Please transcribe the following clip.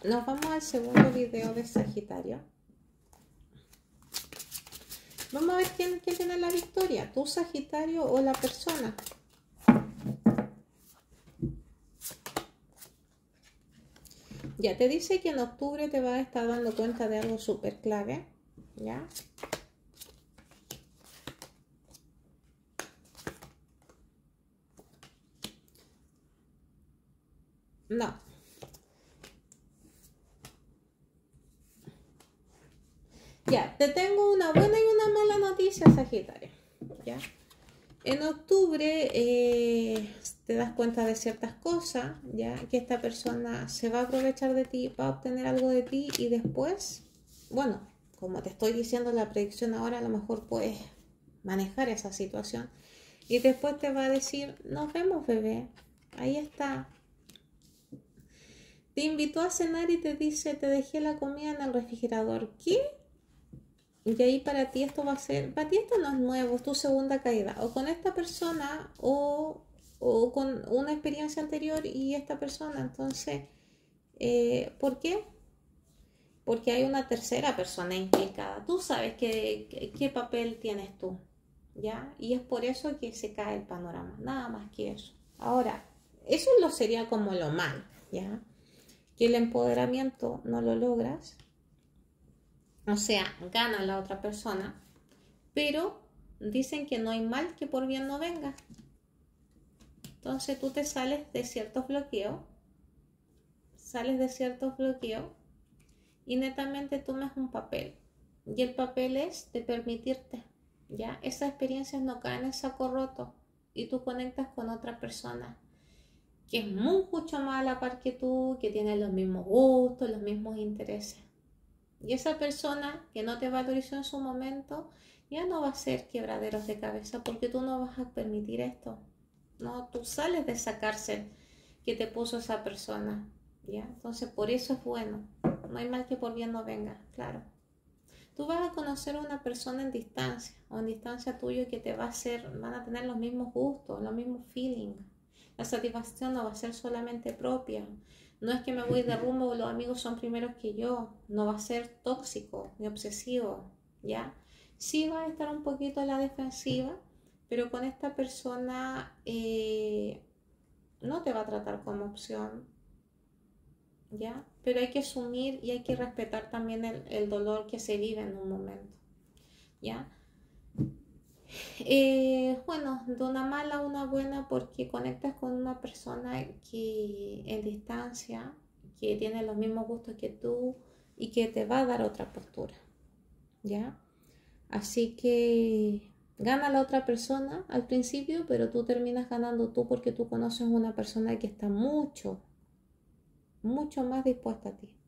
Nos vamos al segundo video de Sagitario. Vamos a ver quién tiene la victoria, tú Sagitario o la persona. Ya te dice que en octubre te vas a estar dando cuenta de algo súper clave, ¿ya? No. Ya, te tengo una buena y una mala noticia, Sagitario, ¿ya? En octubre te das cuenta de ciertas cosas, ya que esta persona se va a aprovechar de ti, va a obtener algo de ti y después, bueno, como te estoy diciendo la predicción ahora, a lo mejor puedes manejar esa situación y después te va a decir, nos vemos bebé, ahí está. Te invitó a cenar y te dice, te dejé la comida en el refrigerador. ¿Qué? Y ahí para ti esto va a ser, para ti esto no es nuevo, es tu segunda caída, o con esta persona o con una experiencia anterior y esta persona. Entonces, ¿por qué? Porque hay una tercera persona implicada. Tú sabes qué papel tienes tú, ¿ya? Y es por eso que se cae el panorama, nada más que eso. Ahora, eso lo sería como lo mal, ¿ya? Que el empoderamiento no lo logras. O sea, gana la otra persona, pero dicen que no hay mal que por bien no venga. Entonces tú te sales de ciertos bloqueos, y netamente tomas un papel. Y el papel es de permitirte, ¿ya? Esas experiencias no caen en saco roto y tú conectas con otra persona que es mucho más a la par que tú, que tiene los mismos gustos, los mismos intereses. Y esa persona que no te valorizó en su momento ya no va a ser quebraderos de cabeza porque tú no vas a permitir esto. No, tú sales de esa cárcel que te puso esa persona, ¿ya? Entonces por eso es bueno. No hay mal que por bien no venga, claro. Tú vas a conocer a una persona en distancia o en distancia tuyo que te va a hacer, van a tener los mismos gustos, los mismos feelings. La satisfacción no va a ser solamente propia. No es que me voy de rumbo o los amigos son primeros que yo. No va a ser tóxico ni obsesivo, ¿ya? Sí va a estar un poquito a la defensiva, pero con esta persona no te va a tratar como opción, ¿ya? Pero hay que asumir y hay que respetar también el dolor que se vive en un momento, ¿ya? Bueno, de una mala a una buena porque conectas con una persona que en distancia, que tiene los mismos gustos que tú y que te va a dar otra postura, ¿ya? Así que gana la otra persona al principio, pero tú terminas ganando tú porque tú conoces una persona que está mucho más dispuesta a ti.